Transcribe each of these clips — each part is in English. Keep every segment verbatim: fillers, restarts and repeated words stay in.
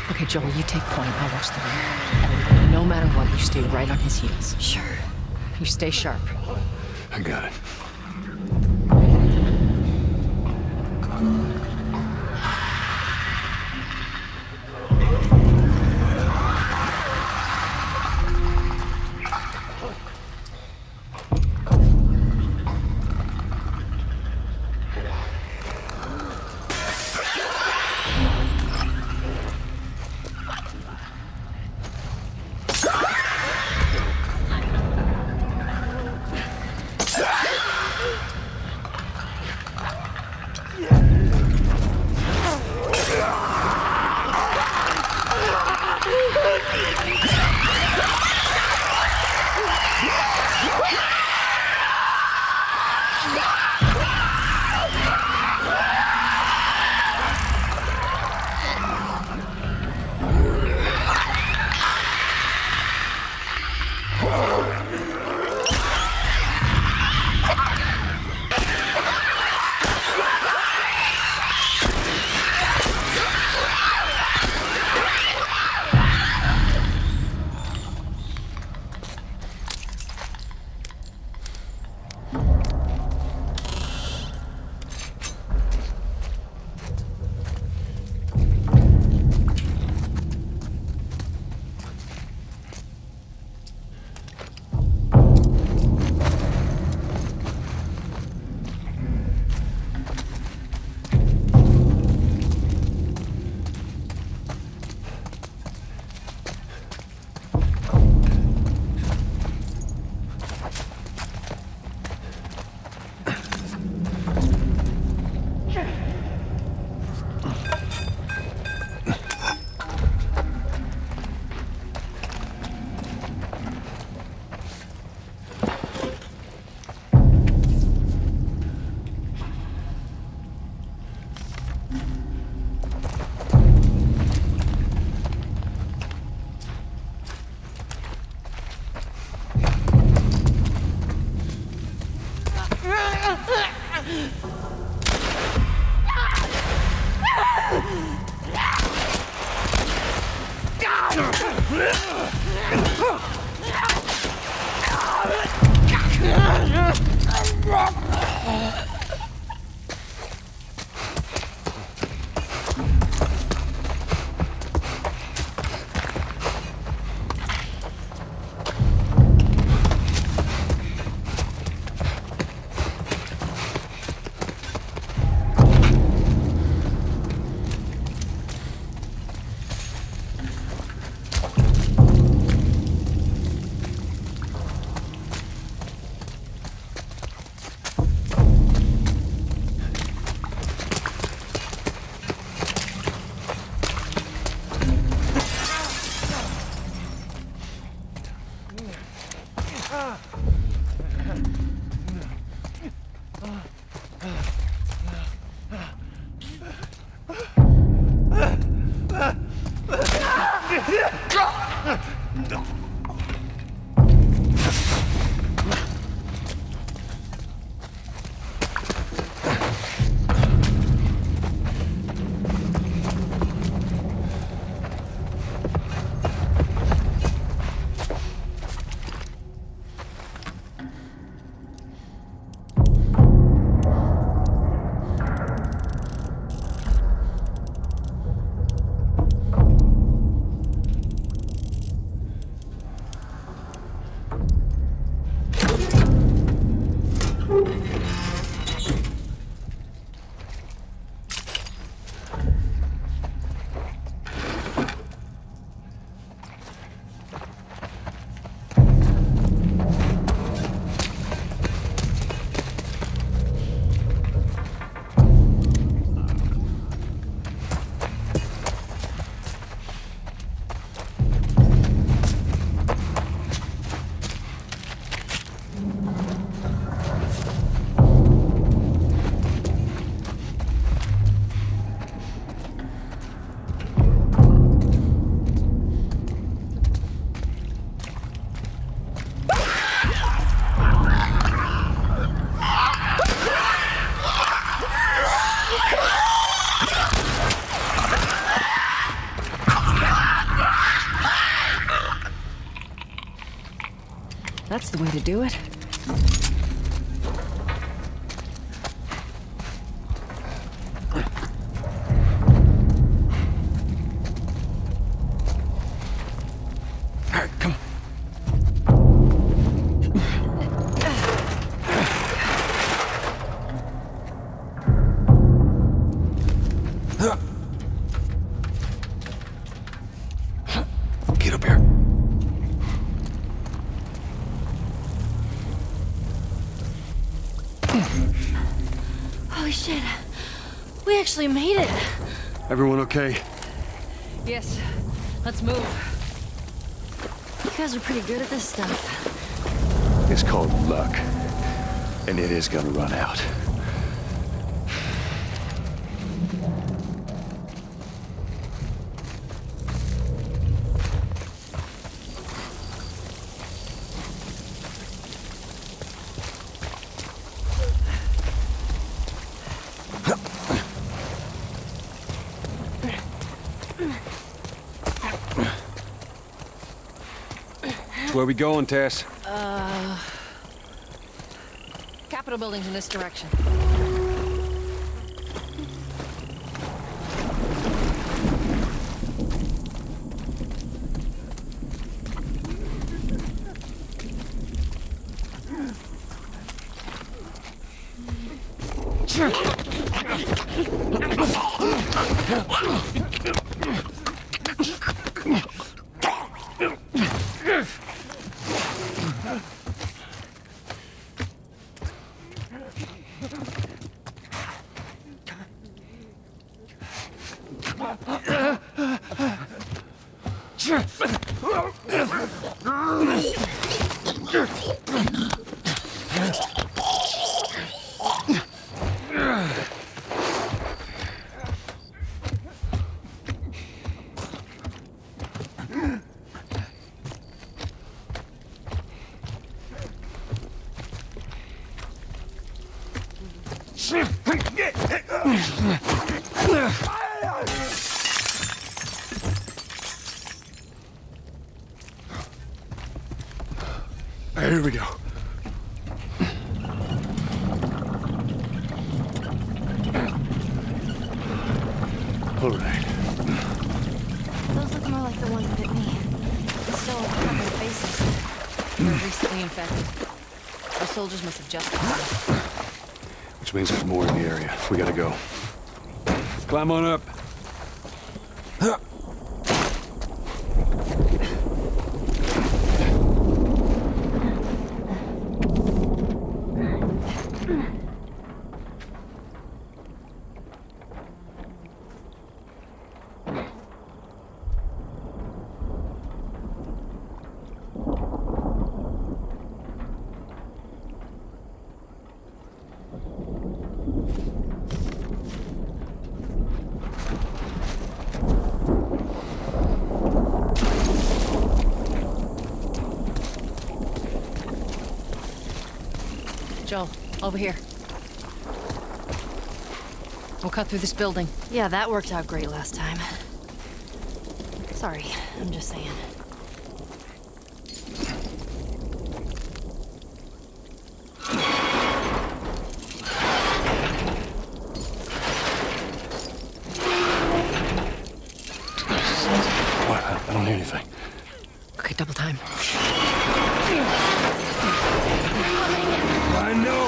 Okay, Joel, you take point. I'll watch the back. And no matter what, you stay right on his heels. Sure. You stay sharp. I got it. way to do it. Alright, come on. Get up here. Holy shit. We actually made it. Everyone okay? Yes. Let's move. You guys are pretty good at this stuff. It's called luck. And it is gonna run out. Where we going, Tess? Uh... Capitol building's in this direction. Here we go. All right. Those look more like the ones that bit me. Still covered in faces. We're recently infected. Our soldiers must have just come. Which means there's more in the area. We gotta go. Climb on up. Joel, over here. We'll cut through this building. Yeah, that worked out great last time. Sorry, I'm just saying. What? I don't hear anything. Okay, double time. I know!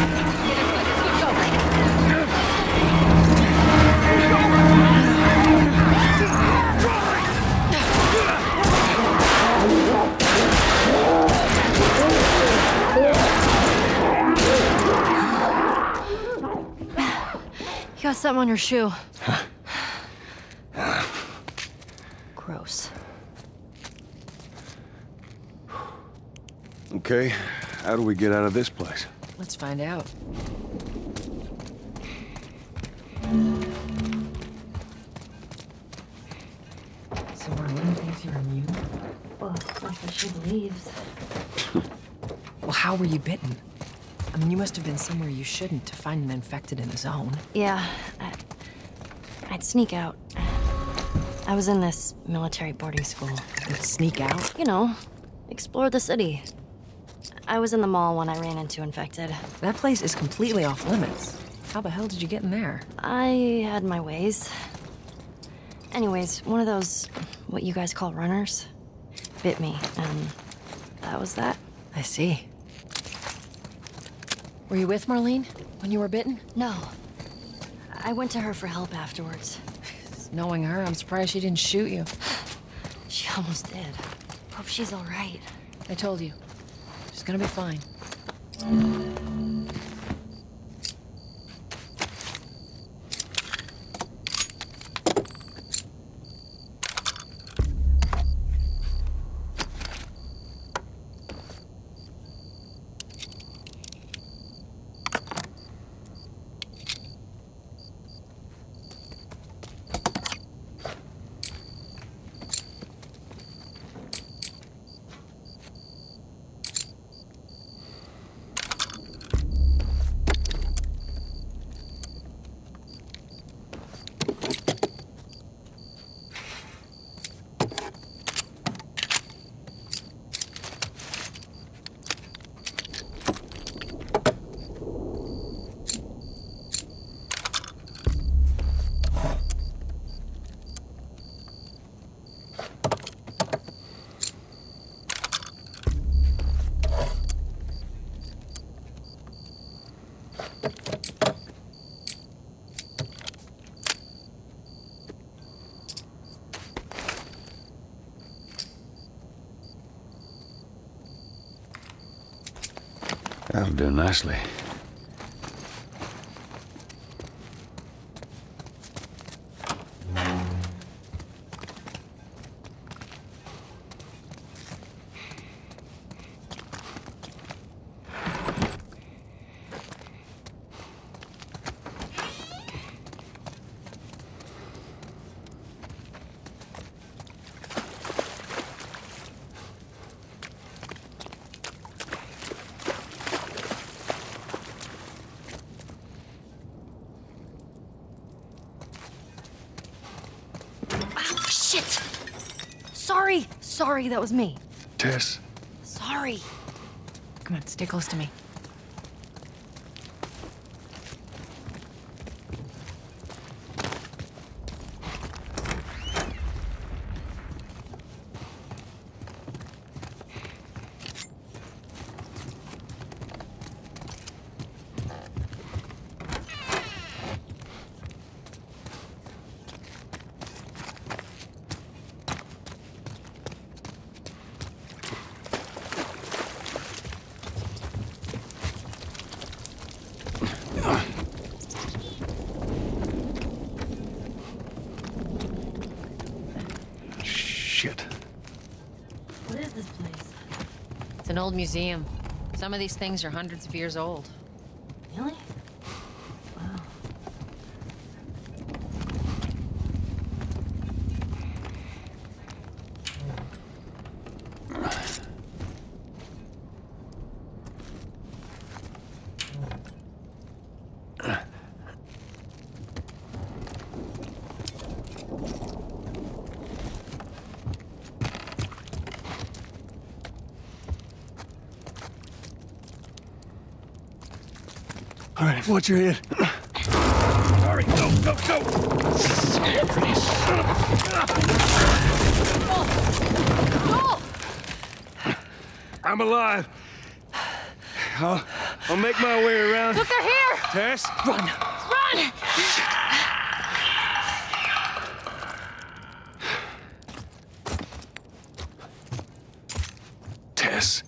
You got something on your shoe. Gross. Okay, how do we get out of this place? Let's find out. So Marlene thinks you're immune? Well, that's what she believes. Well, how were you bitten? I mean, you must have been somewhere you shouldn't to find an infected in the zone. Yeah, I, I'd sneak out. I was in this military boarding school. You'd sneak out? You know, explore the city. I was in the mall when I ran into infected. That place is completely off limits. How the hell did you get in there? I had my ways. Anyways, one of those, what you guys call runners, bit me, and that was that. I see. Were you with Marlene when you were bitten? No. I went to her for help afterwards. Knowing her, I'm surprised she didn't shoot you. She almost did. Hope she's all right. I told you. She's gonna be fine. That'll do nicely. Shit! Sorry! Sorry, that was me. Tess? Sorry. Come on, stay close to me. Shit. What is this place? It's an old museum. Some of these things are hundreds of years old. Really? Wow. All right, watch your head. Hurry, go, go, go! I'm alive. I'll, I'll make my way around. Look, they're here! Tess? Run! Run! Tess.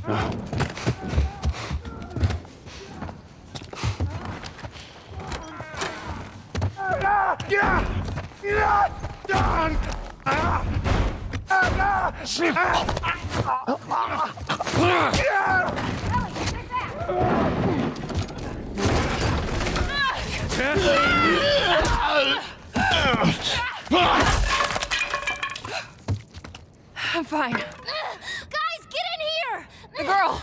I'm fine. Guys, get in here! The girl!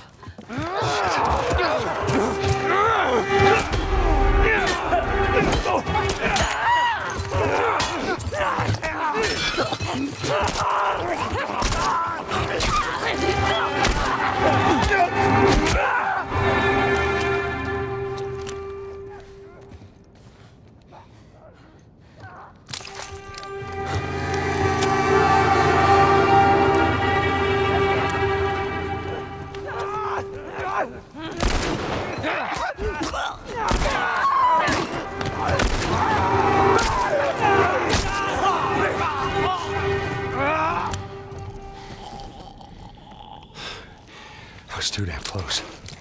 I was too damn close.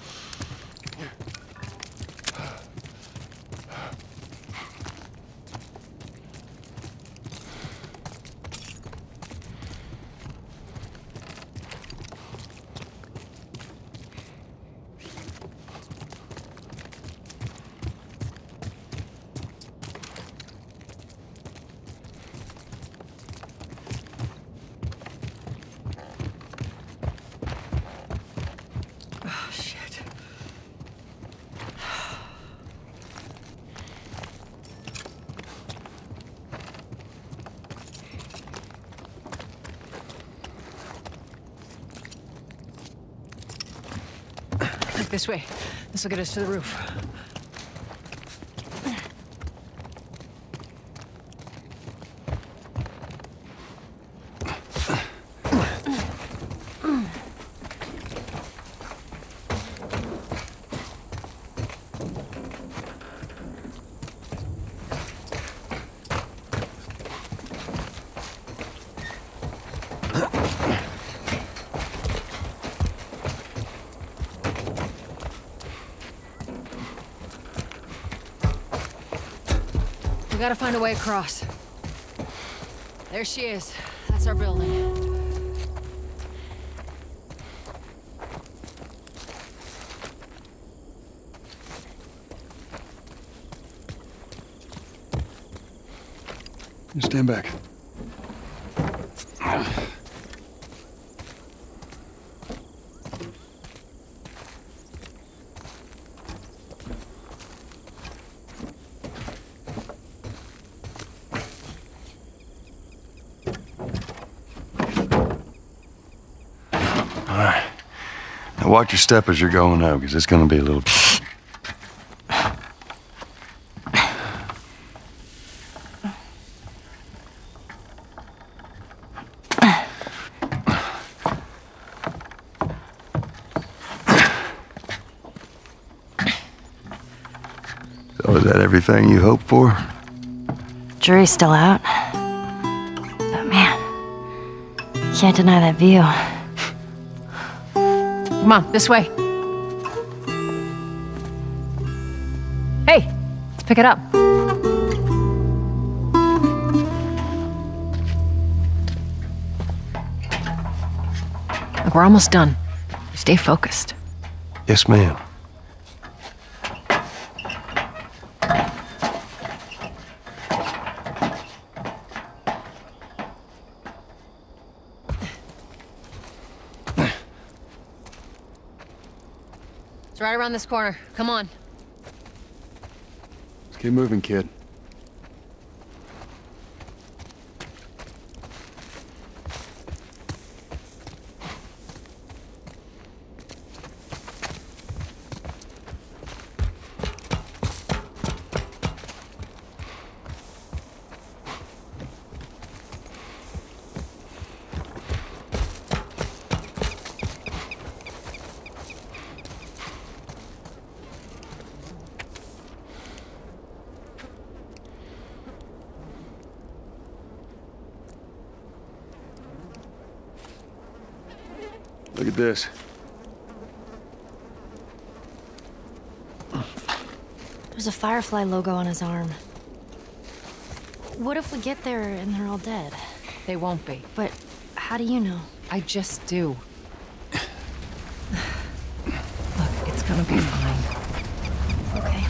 This way. This will get us to the roof. We gotta find a way across. There she is. That's our building. Stand back. All right. Now watch your step as you're going out, because it's going to be a little... So is that everything you hoped for? Jury's still out. But man, can't deny that view. Come on, this way. Hey, let's pick it up. Look, we're almost done. Stay focused. Yes, ma'am. It's right around this corner. Come on. Let's keep moving, kid. Look at this. There's a Firefly logo on his arm. What if we get there and they're all dead? They won't be. But how do you know? I just do. Look, it's gonna be fine. Okay.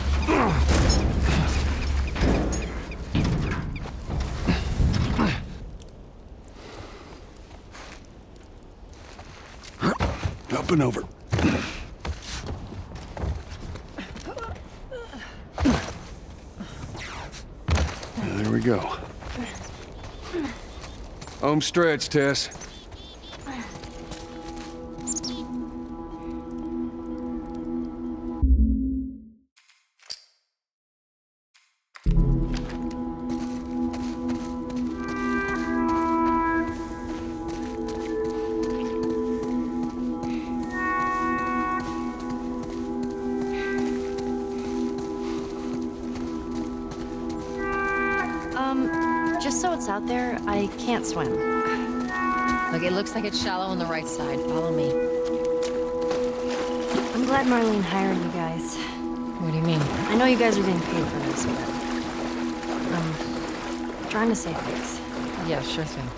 Up and over. There we go. Home stretch, Tess. Um, just so it's out there, I can't swim. Look, it looks like it's shallow on the right side. Follow me. I'm glad Marlene hired you guys. What do you mean? I know you guys are getting paid for this, but... Um, trying to save face. Yeah, sure thing.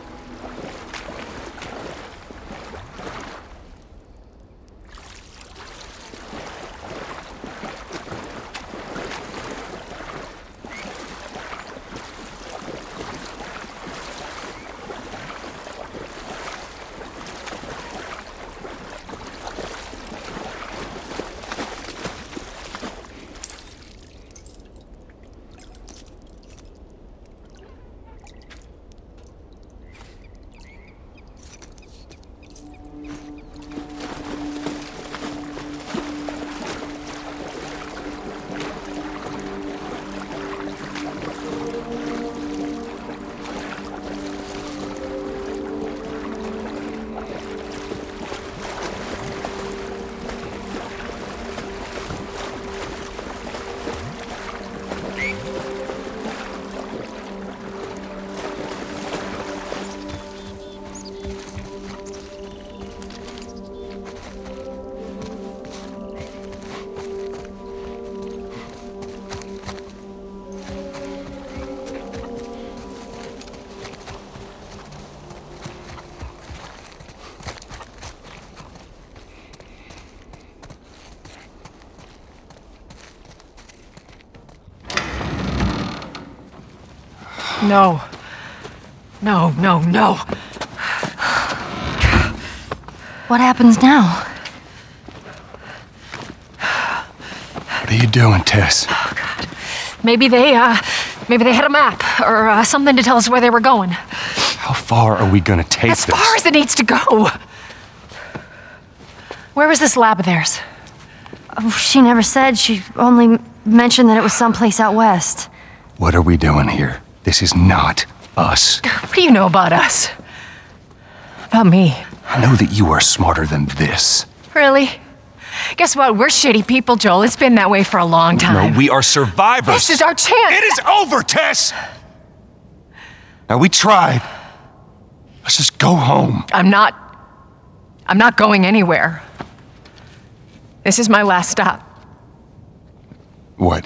No. No, no, no. What happens now? What are you doing, Tess? Oh, God. Maybe they, uh, maybe they had a map or uh, something to tell us where they were going. How far are we gonna take As this? far as it needs to go. Where was this lab of theirs? Oh, she never said. She only m- mentioned that it was someplace out west. What are we doing here? This is not us. What do you know about us? About me? I know that you are smarter than this. Really? Guess what? We're shitty people, Joel. It's been that way for a long time. No, we are survivors. This is our chance. It is over, Tess! Now, we tried. Let's just go home. I'm not... I'm not going anywhere. This is my last stop. What?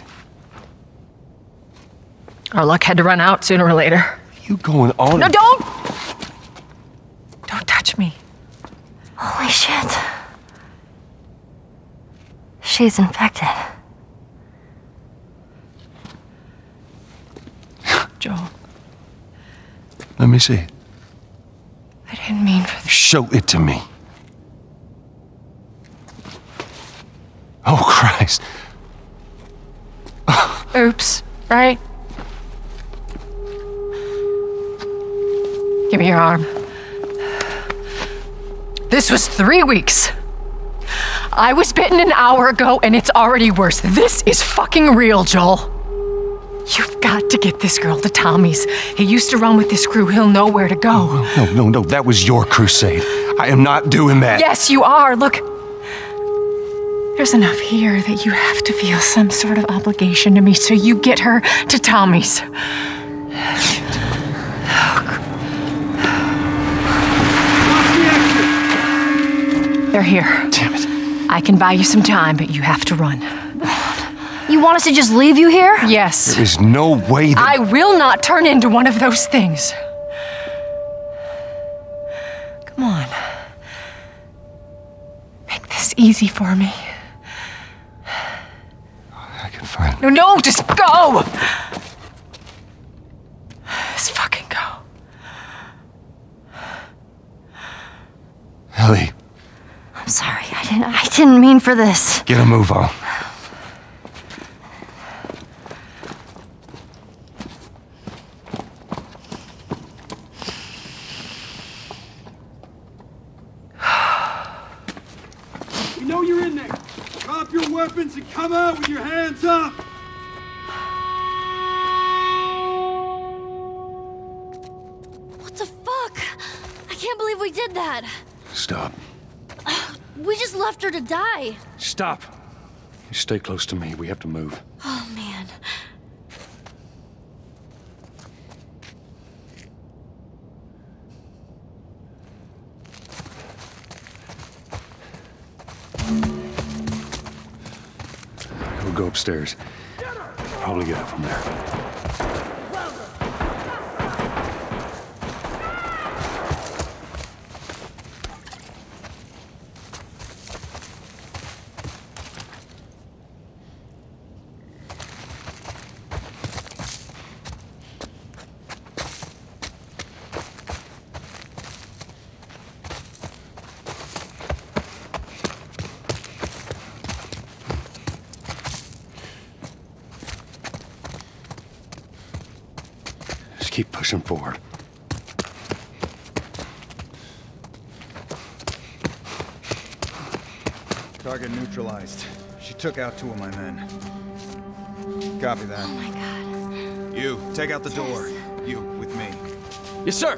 Our luck had to run out sooner or later. You going on? No, don't! Don't touch me. Holy shit. She's infected. Joel, Let me see. I didn't mean for this. Show it to me. Oh, Christ. Oops, right? Give me your arm. This was three weeks. I was bitten an hour ago, and it's already worse. This is fucking real, Joel. You've got to get this girl to Tommy's. He used to run with this crew. He'll know where to go. No, no, no. That was your crusade. I am not doing that. Yes, you are. Look. There's enough here that you have to feel some sort of obligation to me, so you get her to Tommy's. They're here. Damn it. I can buy you some time, but you have to run. You want us to just leave you here? Yes. There is no way that... I will not turn into one of those things. Come on. Make this easy for me. I can find... No, no, just go! Just fucking go. Ellie, I'm sorry. I didn't I didn't mean for this. get a move on. We know you're in there. Drop your weapons and come out with your hands up. What the fuck? I can't believe we did that. Stop. We just left her to die. Stop. You stay close to me. We have to move. Oh, man. We'll go upstairs. Probably get it from there. Just keep pushing forward. Target neutralized. She took out two of my men. Copy that. Oh, my God. You, take out the door. You, with me. Yes, sir.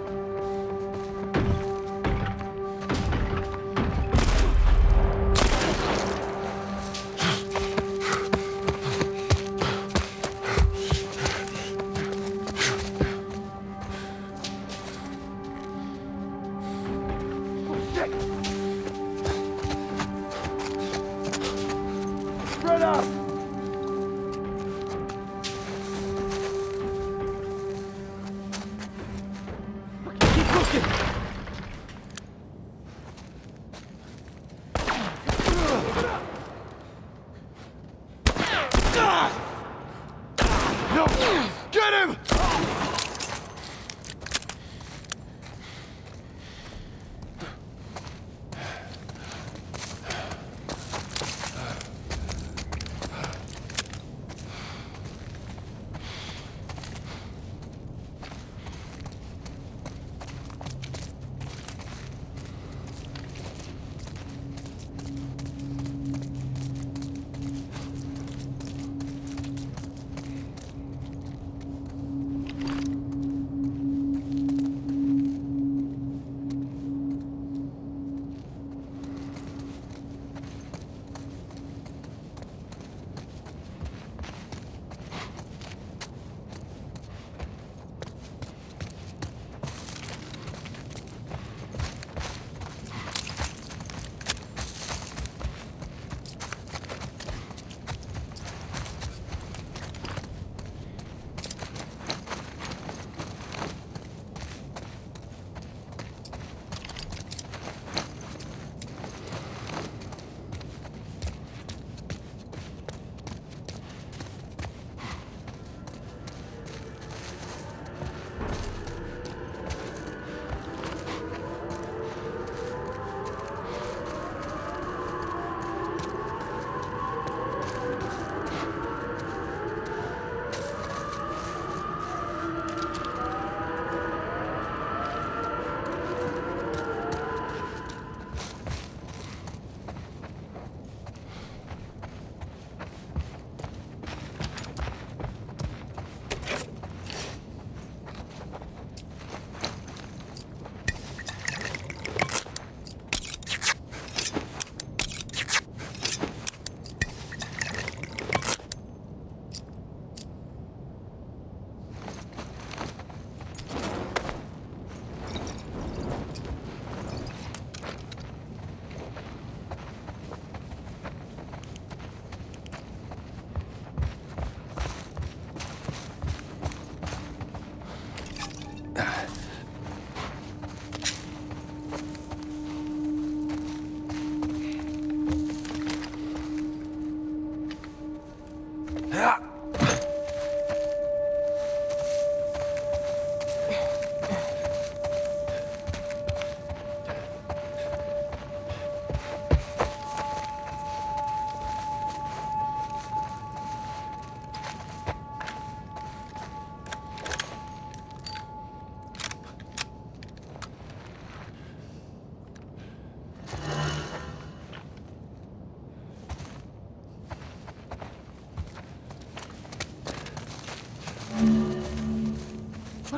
Spread out! Keep looking. No! Get him!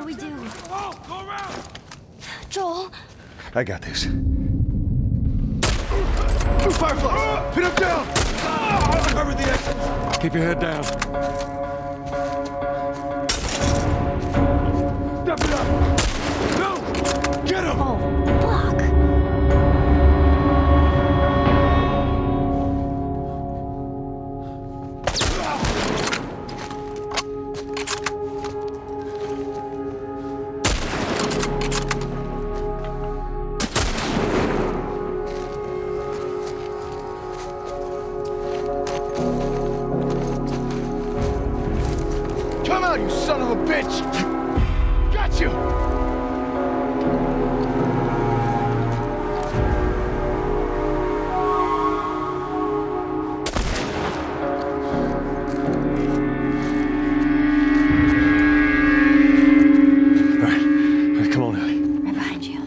we do? Oh, go around! Joel? I got this. Fireflies! Pin him down! Cover the exits! Keep your head down. Step it up! No! Get him! Oh, fuck! Come out, you son of a bitch! Got you! All right, all right, come on, Ellie. Right behind you.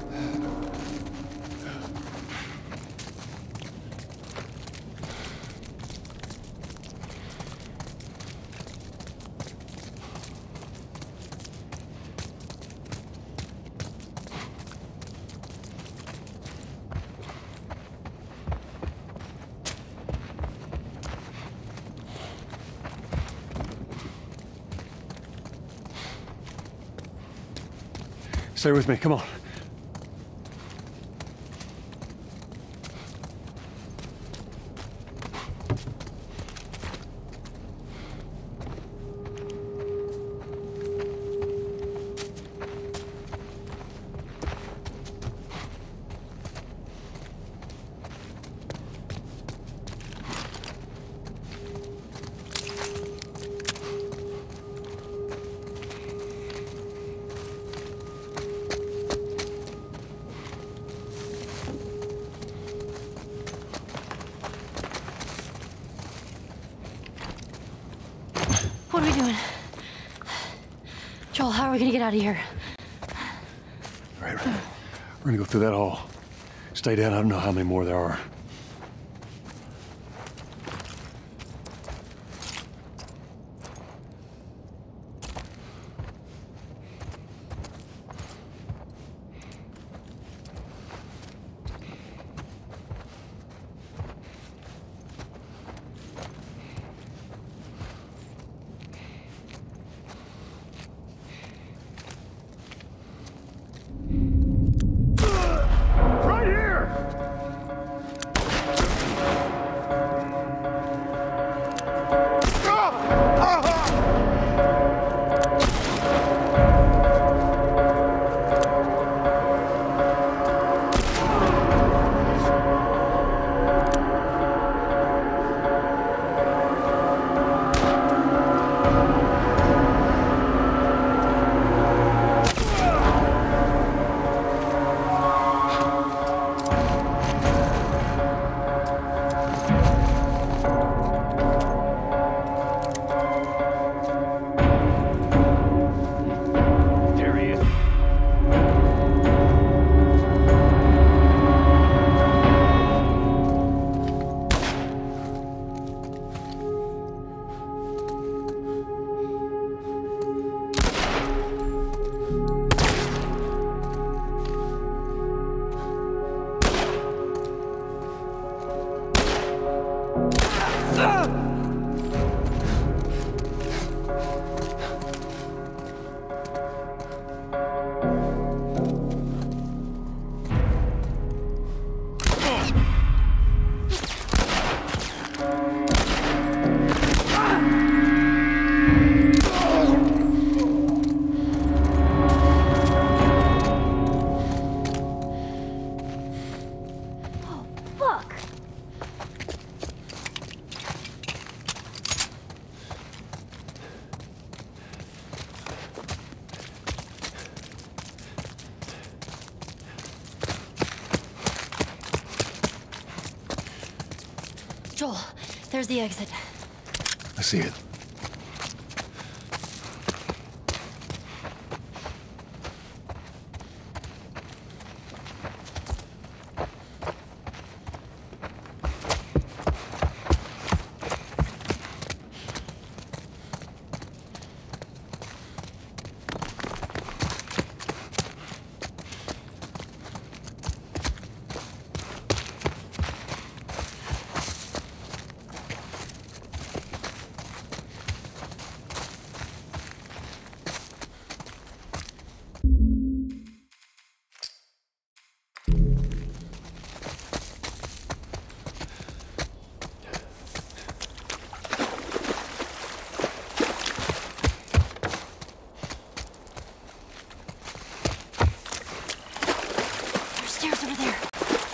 Stay with me, come on. What are we doing? Joel, how are we gonna get out of here? All right, we're gonna go through that hall. Stay down, I don't know how many more there are. Right here! There he is. Fuck! Joel, there's the exit. I see it.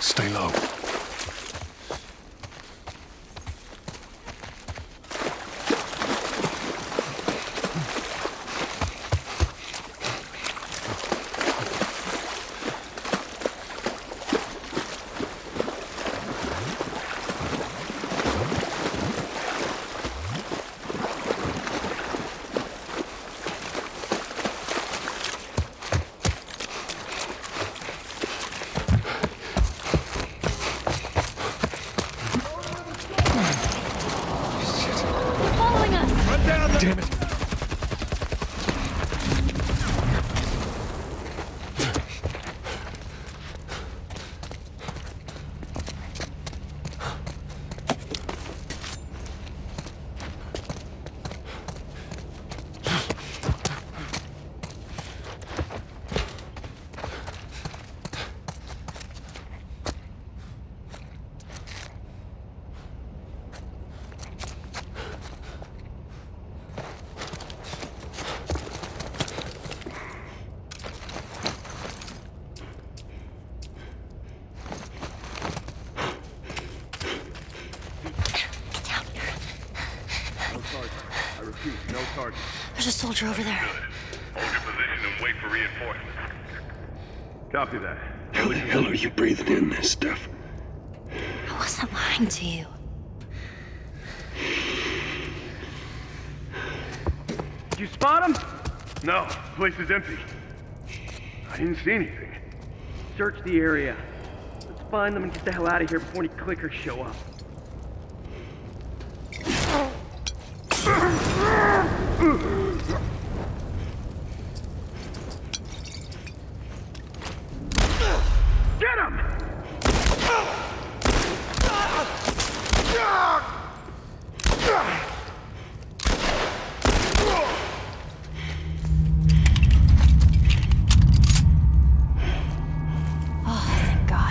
Stay low. Damn it. No target. There's a soldier over there. Hold your position and wait for reinforcements. Copy that. How the hell are you breathing in this stuff? I wasn't lying to you. Did you spot him? No, the place is empty. I didn't see anything. Search the area. Let's find them and get the hell out of here before any clickers show up. Get him! Oh, thank God.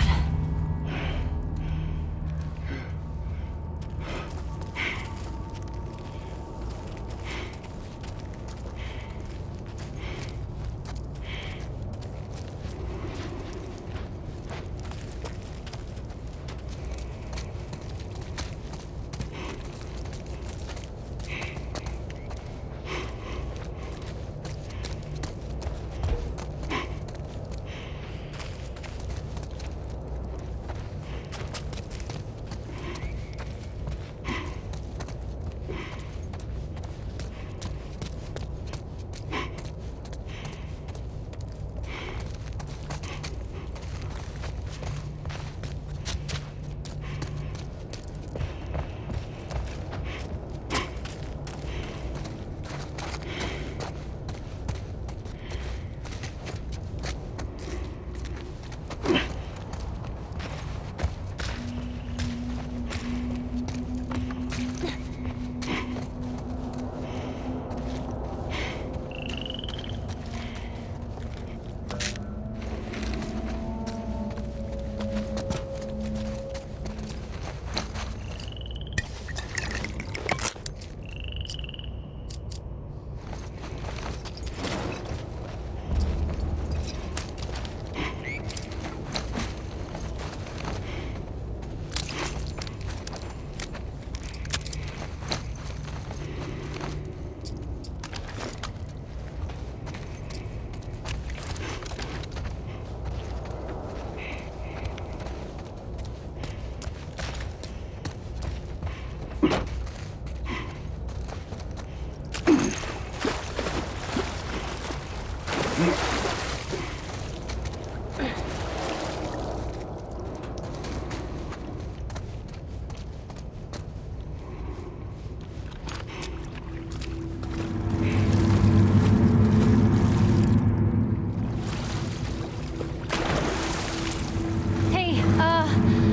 Hey, uh,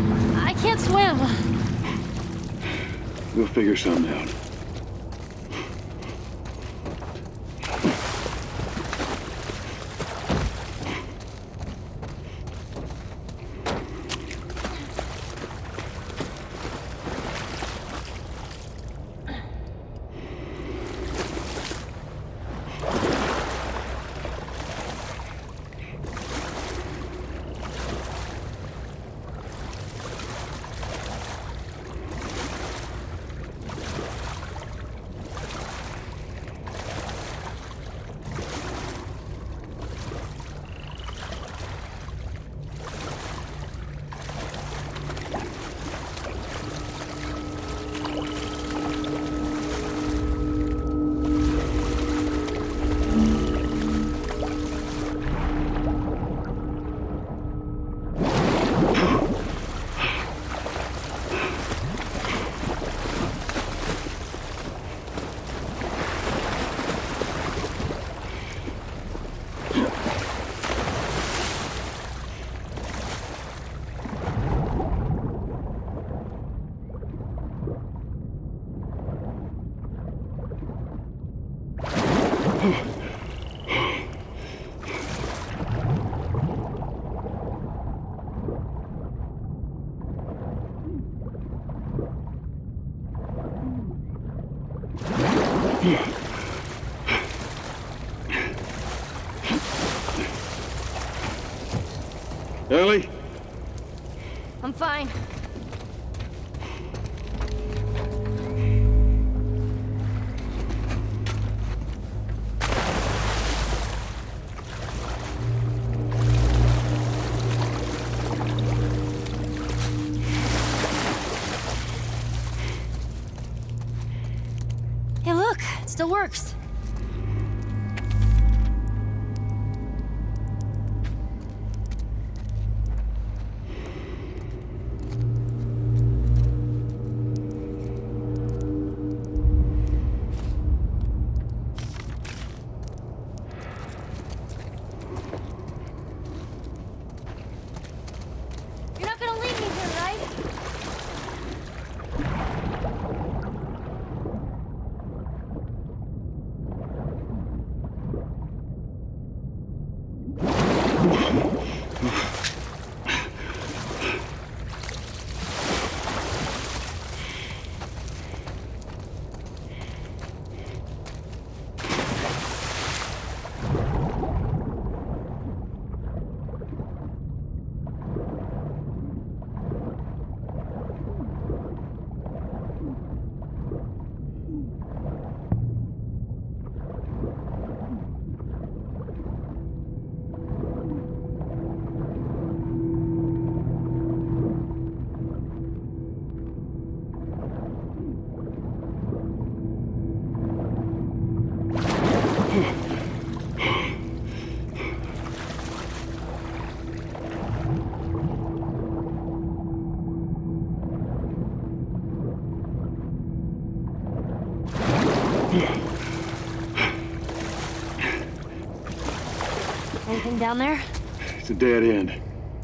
I can't swim. We'll figure something out. Ellie? I'm fine. Hey, look, it still works. You're not gonna leave me here, right? Anything down there? It's a dead end.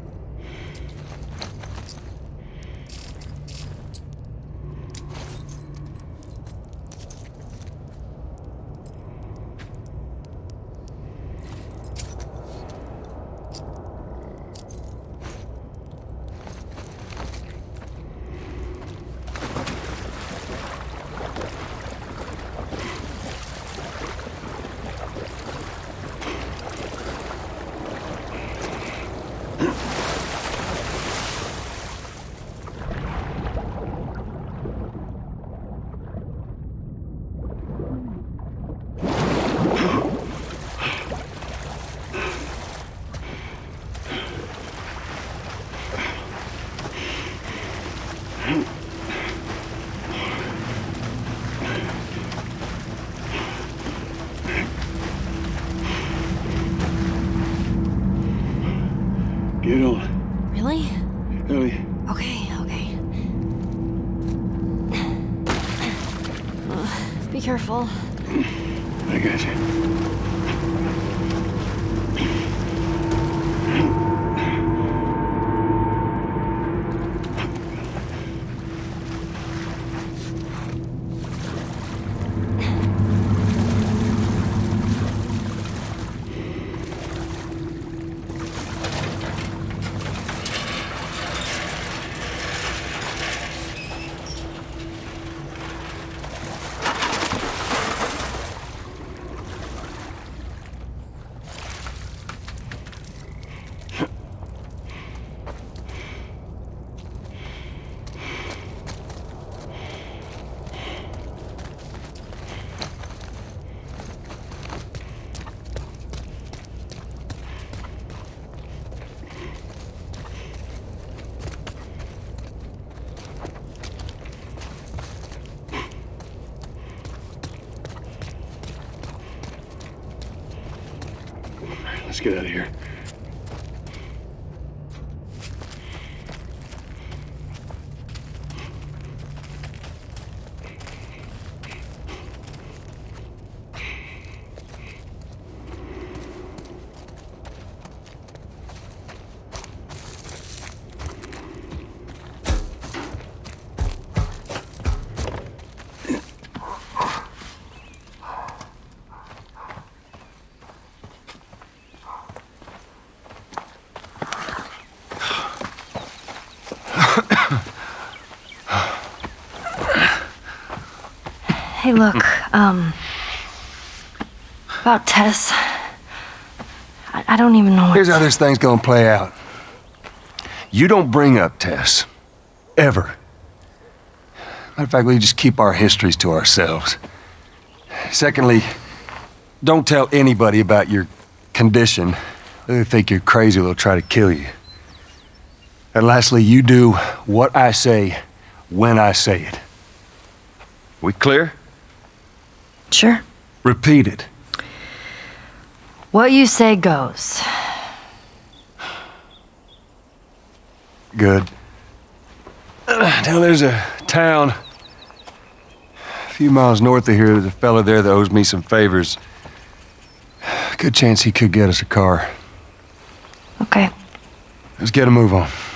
Get on. Really? Ellie. Okay, okay. Uh, be careful. I got you. Let's get out of here. Hey, look, Um, about Tess. I, I don't even know what... Here's how this thing's gonna play out. You don't bring up Tess. Ever. Matter of fact, we just keep our histories to ourselves. Secondly, don't tell anybody about your condition. They think you're crazy, they'll try to kill you. And lastly, you do what I say when I say it. We clear? Sure. Repeat it. What you say goes. Good. Uh, now there's a town a few miles north of here. There's a fella there that owes me some favors. Good chance he could get us a car. Okay. Let's get a move on.